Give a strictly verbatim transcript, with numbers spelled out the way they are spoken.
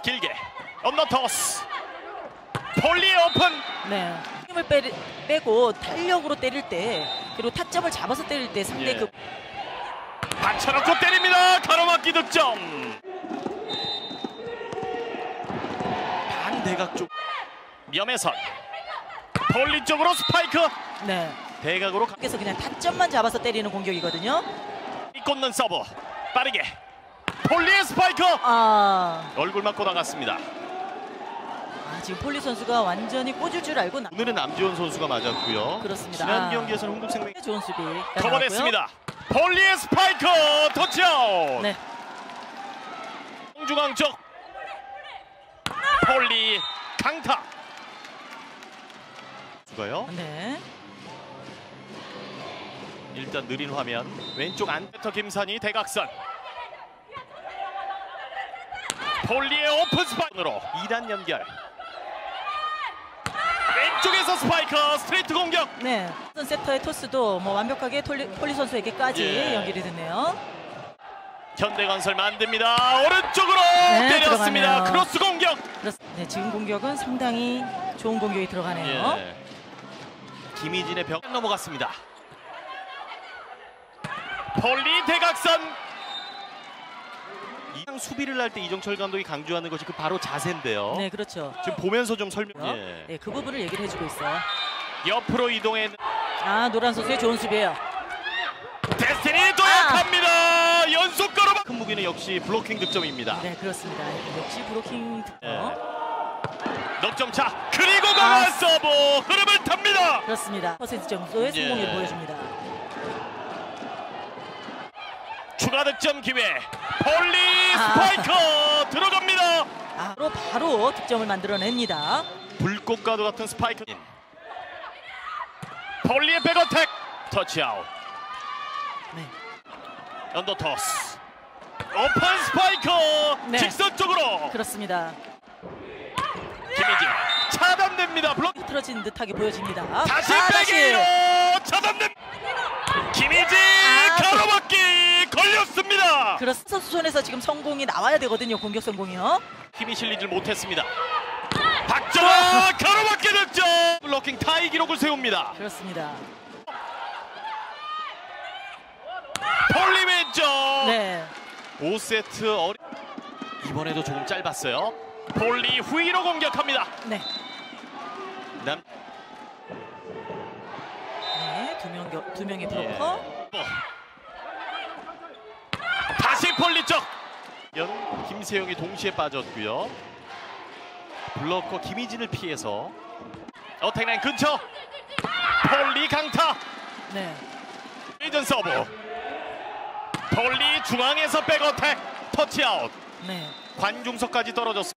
길게 언더토스. 폴리 오픈. 네. 힘을 빼, 빼고 탄력으로 때릴 때 그리고 타점을 잡아서 때릴 때 상대 예. 그 받쳐놓고 때립니다. 가로막기 득점. 반대각 쪽 염혜선. 폴리 쪽으로 스파이크. 네. 대각으로 가... 그래서 그냥 타점만 잡아서 때리는 공격이거든요. 꽂는 서브. 빠르게 폴리의 스파이크. 아, 얼굴 맞고 나갔습니다. 아 지금 폴리 선수가 완전히 꽂을 줄 알고 나... 오늘은 남지원 선수가 맞았고요. 그렇습니다. 지난 아. 경기에서는 홍국생명 좋은 수비 커버됐습니다. 폴리의 스파이크 터치아웃. 네. 중앙 쪽 폴리 강타. 수가요. 네. 일단 느린 화면 왼쪽 안베터 김산이 대각선. 폴리의 오픈 스파이크로 이 단 연결. 왼쪽에서 스파이크 스트레이트 공격. 네. 세터의 토스도 뭐 완벽하게 톨리, 폴리 선수에게까지 예. 연결이 됐네요. 현대건설 만듭니다. 오른쪽으로 네, 때렸습니다. 들어가네요. 크로스 공격. 네, 지금 공격은 상당히 좋은 공격이 들어가네요. 예. 김희진의 벽 넘어갔습니다. 폴리 대각선. 이상 수비를 할 때 이정철 감독이 강조하는 것이 그 바로 자세인데요. 네, 그렇죠. 지금 보면서 좀 설명. 예. 네, 그 부분을 얘기를 해주고 있어요. 옆으로 이동해. 아, 노란 선수의 좋은 수비예요. 데스티니 도약합니다. 아. 연속 걸어. 큰 무기는 역시 블로킹 득점입니다. 네, 그렇습니다. 역시 브로킹 득점. 예. 넉점 차. 그리고 강한 아. 서브 흐름을 탑니다. 그렇습니다. 퍼센트 정도의 예. 성공을 보여줍니다. 추가 득점 기회. 폴리 아. 스파이커 들어갑니다. 아, 바로 바로 득점을 만들어냅니다. 불꽃과도 같은 스파이크. 폴리의 백어택 터치아웃. 네. 언더토스. 오픈 스파이크. 네. 직선 쪽으로. 그렇습니다. 김희진 차단됩니다. 블록. 흐트러진 듯하게 보여집니다. 다시 아, 빼기로 차단됩. 김희진 아, 가로막기 걸렸습니다. 그렇습니다. 선수 손에서 지금 성공이 나와야 되거든요. 공격 성공이요. 힘이 실리질 못했습니다. 박정아 가로막기 득점. 블로킹 타이 기록을 세웁니다. 그렇습니다. 폴리 왼쪽. 네. 오 세트 어리... 이번에도 조금 짧았어요. 폴리 후위로 공격합니다. 네. 남... 네. 두 명, 두 명의 블로커. 예. 다시 폴리 쪽. 연 김세영이 동시에 빠졌고요. 블로커 김희진을 피해서 어택라인 근처. 폴리 강타. 네. 회전 서브. 폴리 중앙에서 백어택 터치아웃. 네. 관중석까지 떨어졌습니다.